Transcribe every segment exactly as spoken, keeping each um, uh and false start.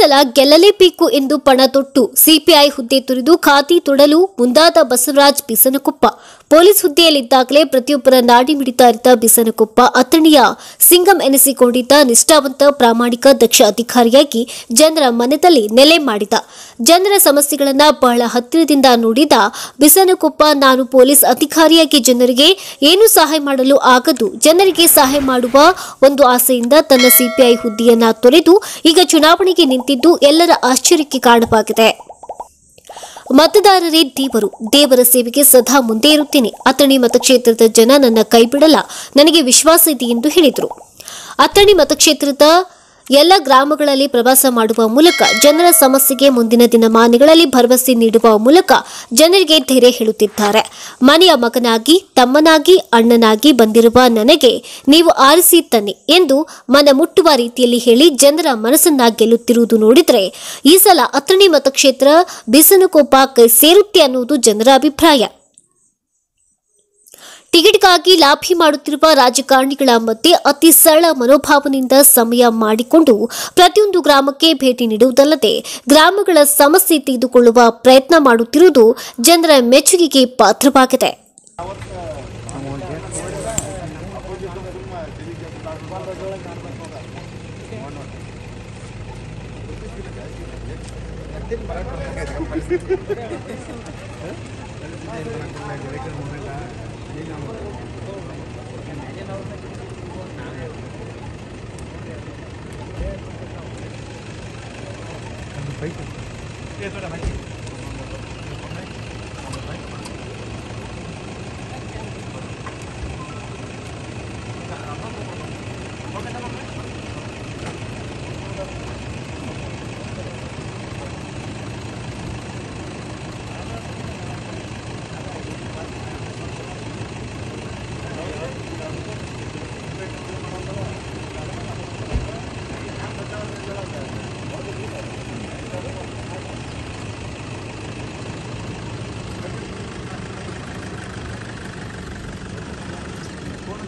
ಸಲ ಗೆಲ್ಲಲೇಬೇಕು ಎಂದು ಪಣ ತೊಟ್ಟು ಸಿಪಿಐ ಹುದ್ದೆ ತೊರೆದು ಖಾತಿ ತೊಡಲು ಮುಂದಾದ ಬಸವರಾಜ್ ಬಿಸನಕೊಪ್ಪ ಪೊಲೀಸ್ ಹುದ್ದೆಯಲ್ಲಿದ್ದಾಗಲೇ ಪ್ರತಿಯೊಬ್ಬರ ನಾಡಿ ಮಿಡಿತಾ ಇದ್ದ ಬಿಸನಕೊಪ್ಪ ಅಥಣಿಯ ಸಿಂಗಂ ಎನಿಸಿಕೊಂಡಿದ್ದ ನಿಷ್ಠಾವಂತ ಪ್ರಾಮಾಣಿಕ ದಕ್ಷ ಅಧಿಕಾರಿಯಾಗಿ ಜನರ ಮನದಲ್ಲಿ ನೆಲೆ ಮಾಡಿದ. ಜನರ ಸಮಸ್ಯೆಗಳನ್ನು ಬಹಳ ಹತ್ತಿರದಿಂದ ನೋಡಿದ ಬಿಸನಕೊಪ್ಪ ನಾನು ಪೊಲೀಸ್ ಅಧಿಕಾರಿಯಾಗಿ ಜನರಿಗೆ ಏನು ಸಹಾಯ ಮಾಡಲು ಆಗದು, ಜನರಿಗೆ ಸಹಾಯ ಮಾಡುವ ಒಂದು ಆಸೆಯಿಂದ ತನ್ನ ಸಿಪಿಐ ಹುದ್ದೆಯನ್ನ ತೊರೆದು ಈಗ ಚುನಾವಣೆಗೆ ನಿಂತಿದ್ದು ಎಲ್ಲರ ಆಶ್ಚರ್ಯಕ್ಕೆ ಕಾರಣವಾಗಿದೆ. ಮತದಾರರೇ ದೇವರು, ದೇವರ ಸೇವೆಗೆ ಸದಾ ಮುಂದೆ ಇರುತ್ತೇನೆ. ಅಥಣಿ ಮತಕ್ಷೇತ್ರದ ಜನ ನನ್ನ ಕೈಬಿಡಲ್ಲ, ನನಗೆ ವಿಶ್ವಾಸ ಇದೆ ಎಂದು ಹೇಳಿದರು. ಅಥಣಿ ಮತಕ್ಷೇತ್ರದ ಎಲ್ಲ ಗ್ರಾಮಗಳಲ್ಲಿ ಪ್ರವಾಸ ಮಾಡುವ ಮೂಲಕ ಜನರ ಸಮಸ್ಯೆಗೆ ಮುಂದಿನ ದಿನಮಾನಗಳಲ್ಲಿ ಭರವಸೆ ನೀಡುವ ಮೂಲಕ ಜನರಿಗೆ ಧೈರ್ಯ ಹೇಳುತ್ತಿದ್ದಾರೆ. ಮನೆಯ ಮಗನಾಗಿ, ತಮ್ಮನಾಗಿ, ಅಣ್ಣನಾಗಿ ಬಂದಿರುವ ನನಗೆ ನೀವು ಆರಿಸಿ ತನ್ನಿ ಎಂದು ಮನ ಮುಟ್ಟುವ ರೀತಿಯಲ್ಲಿ ಹೇಳಿ ಜನರ ಮನಸ್ಸನ್ನ ಗೆಲ್ಲುತ್ತಿರುವುದು ನೋಡಿದರೆ ಈ ಸಲ ಅಥಣಿ ಮತಕ್ಷೇತ್ರ ಬಿಸನಕೊಪ್ಪ ಕೈ ಸೇರುತ್ತೆ ಅನ್ನುವುದು ಜನರ ಅಭಿಪ್ರಾಯ. ಟಿಕೆಟ್ಗಾಗಿ ಲಾಭಿ ಮಾಡುತ್ತಿರುವ ರಾಜಕಾರಣಿಗಳ ಮಧ್ಯೆ ಅತಿ ಸರಳ ಮನೋಭಾವನೆಯಿಂದ ಸಮಯ ಮಾಡಿಕೊಂಡು ಪ್ರತಿಯೊಂದು ಗ್ರಾಮಕ್ಕೆ ಭೇಟಿ ನೀಡುವುದಲ್ಲದೆ ಗ್ರಾಮಗಳ ಸಮಸ್ಯೆ ತೆಗೆದುಕೊಳ್ಳುವ ಪ್ರಯತ್ನ ಮಾಡುತ್ತಿರುವುದು ಜನರ ಮೆಚ್ಚುಗೆಗೆ ಪಾತ್ರವಾಗಿದೆ.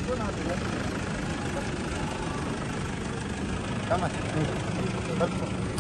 Come on.